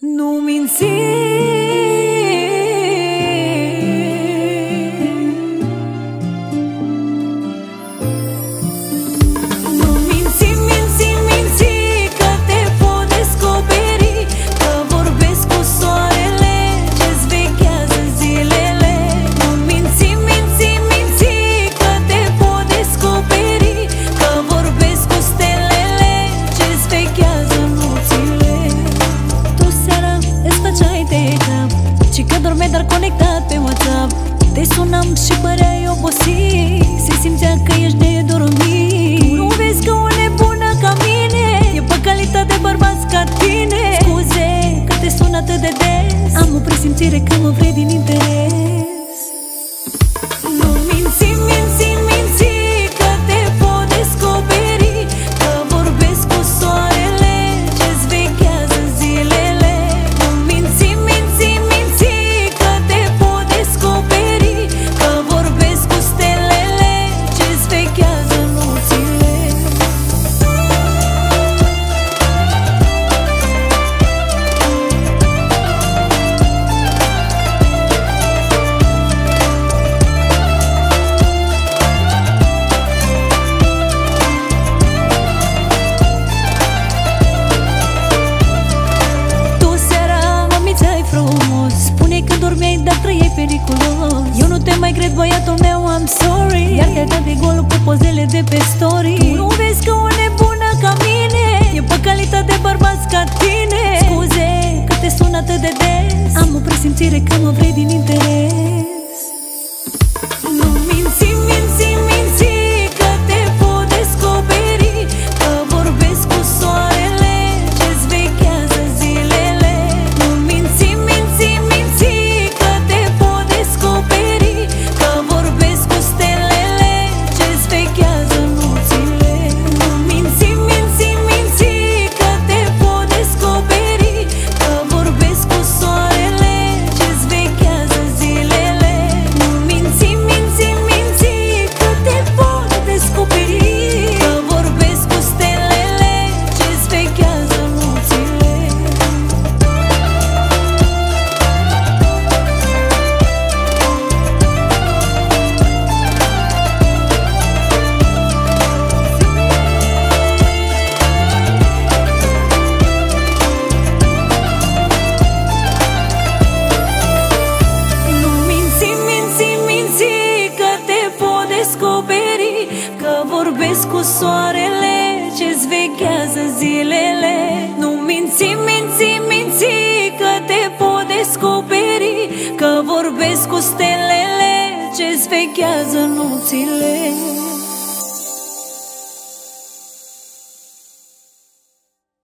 Nu minți, nu minți, minți, minți, că te pot descoperi, că vorbesc cu soarele ce-ți vechează zilele. Nu minți, minți, minți, că te pot descoperi, că vorbesc cu stelele ce-ți vechează nopțile. Tu seara îți făceai de cap și că dormeai dar conectat pe WhatsApp. Te sunam și păreai obosit, se simțea că ești nedormit. Tu nu vezi că o nebună ca mine e păcălită de bărbați ca tine. Scuze că te sun atât de des, am o presimțire că mă vrei din interes. Nu minți, minți, minți, că te pot descoperi, că vorbesc cu soarele ce-ți vechează zilele. Nu minți, minți, minți, că te pot descoperi, că vorbesc cu stelele ce-ți vechează nopțile. Tu seara mă mițeai frumos, spuneai că dormeai, dar trăiai periculos. Eu nu te mai cred, băiatul meu, I'm sorry, iar te-ai dat de gol cu pozele de pe story. Tu nu vezi că o nebună ca mine e păcălită de bărbați ca tine. Scuze că te sun atât de des, am o presimțire că mă vrei din interes. Nu minți, minți, minți, că te pot descoperi, că vorbesc cu soarele ce-ți vechează zilele. Nu minți, minți, minți, că te pot descoperi, că vorbesc cu stelele ce-ți vechează nopțile. Nu minți, minți, minți, că te pot descoperi, că vorbesc cu soarele ce-ți vechează zilele. Nu minți, minți, minți, că te pot descoperi, că vorbesc cu stelele ce-ți vechează nopțile. Nu minți, minți, minți, că te pot descoperi, că vorbesc cu soarele ce-ți vechează zilele. Nu minți, minți, minți, că te pot descoperi, că vorbesc cu stelele ce-ți vechează nopțile.